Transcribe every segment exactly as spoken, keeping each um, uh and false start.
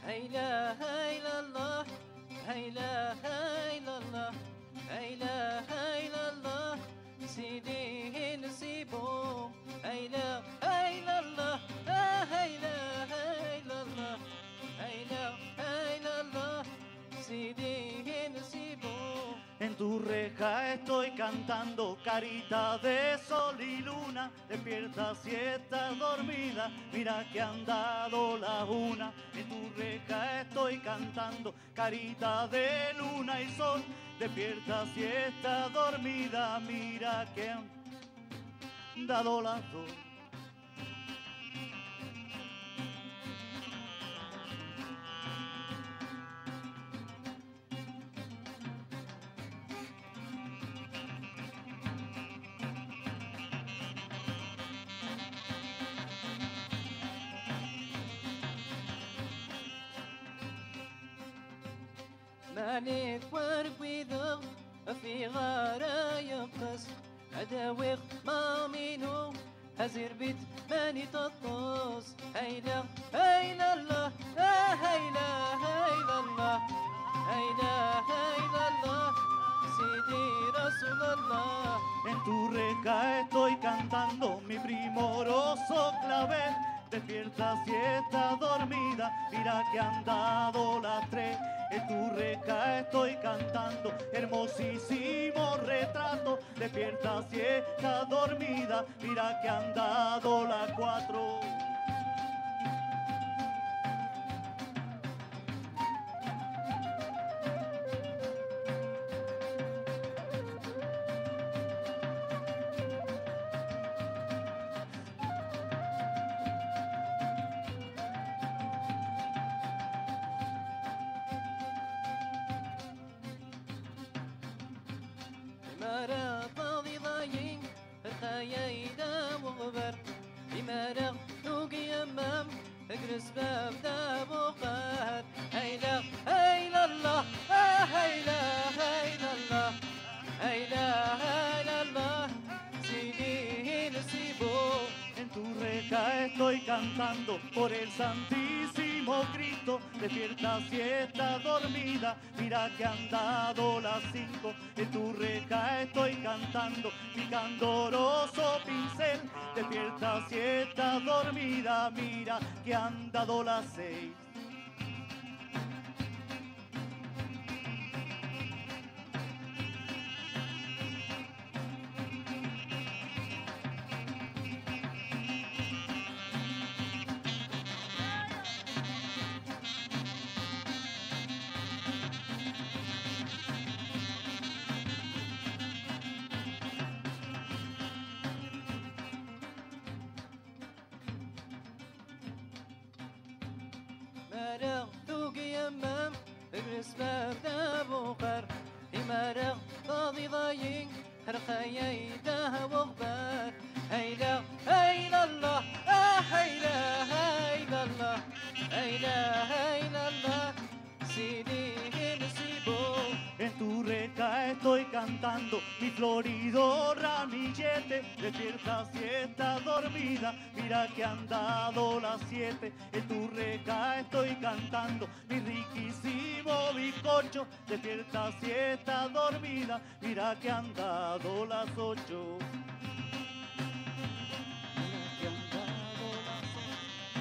إله إلا الله إله إلا الله إله إلا الله سيدي نسيبه إله إلا الله إله إلا الله إله إلا الله سيدي نسيبه. En tu reja estoy cantando, carita de sol y luna, despierta si estás dormida, mira que han dado las una. En tu reja estoy cantando, carita de luna y sol, despierta si estás dormida, mira que han dado las dos. مالك ورقيدو في غارة يقص أداوغ ما منو هزير بيت ماني تطوس هيلا هيلا الله هيلا هيلا الله هيلا هيلا الله سيدي رسول الله. En tu reja estoy cantando mi primoroso clavel, despierta si estás dormida, mira que han dado las tres. En tu reja estoy cantando hermosísimo retrato, despierta si estás dormida, mira que han dado las cuatro. إمارة طاضي ضايين الخايا يدا وغبر إمارة نوقي أمام اجلس باب داب وقهر هيلا هيلا الله هيلا هيلا الله هيلا هيلا الله سيدي نسيبه. En tu reja estoy cantando por el santísimo Cristo, despierta si estás dormida, mira que han dado las cinco. En tu reja estoy cantando mi candoroso pincel, despierta si estás dormida, mira que han dado las seis. مرغ ذوقي يمام اجلس باب داب وقر مرغ قاضي ضايق رخايا يداها وغبار هيلا هيلا الله هيلا هيلا الله هيلا هيلا الله سيدي نسيبه. En tu reja estoy cantando mi florido ramillete, despierta si estás dormida, mira que han dado las siete. En tu reja estoy cantando mi riquísimo bizcocho, despierta si estás dormida, mira que han dado las ocho. Mira que han dado las ocho.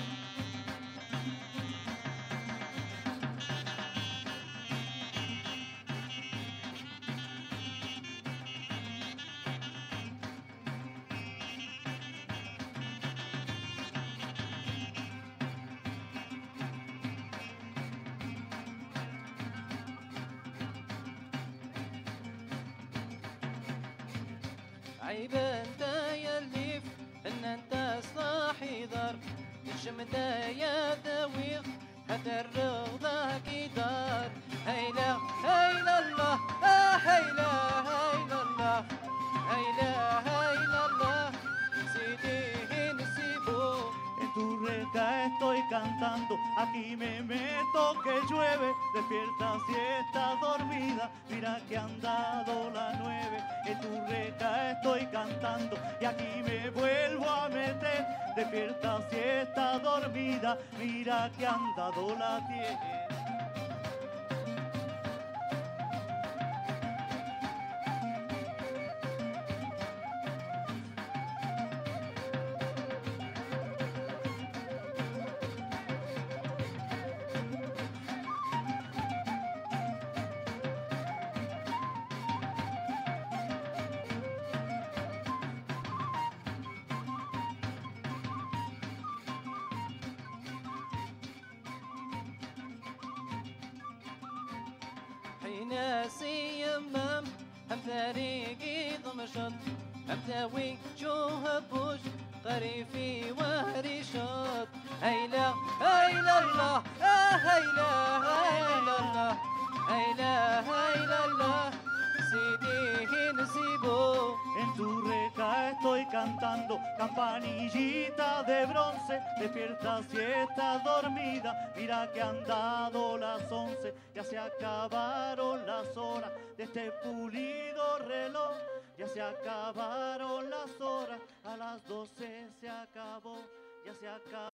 عيب انت يا الليف ان انت صاحي ضر الجمدة يا ذويق هذا الرضا كدار هيلا هيلا الله هيلا هيلا الله هيلا هيلا الله سيدي نسيبه. En tu reja estoy cantando, aquí me meto que llueve, despierta si estás dormida, mira que han dado las nueve. En tu reja estoy cantando y aquí me vuelvo a meter, despierta despierta si está dormida, mira que han dado las diez. ناسي يمام هم ثريقي ضمشط هم ثاوي جوهبوش طريفي وهريشط هيلا هيلا الله هيلا هيلا الله هيلا هيلا الله سيدي نسيبو. En tu reja estoy cantando, campanillita de bronce, despierta si estás dormida, mira que han dado las once, ya se acabaron las horas de este pulido reloj, ya se acabaron las horas, a las doce se acabó, ya se acabó.